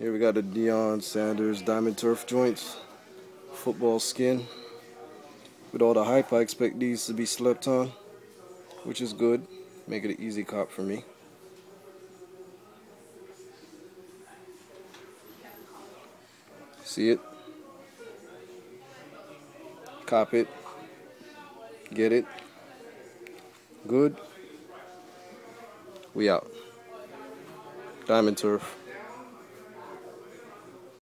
Here we got the Deion Sanders Diamond Turf joints, football skin. With all the hype, I expect these to be slept on, which is good. Make it an easy cop for me. See it? Cop it. Get it. Good. We out. Diamond Turf.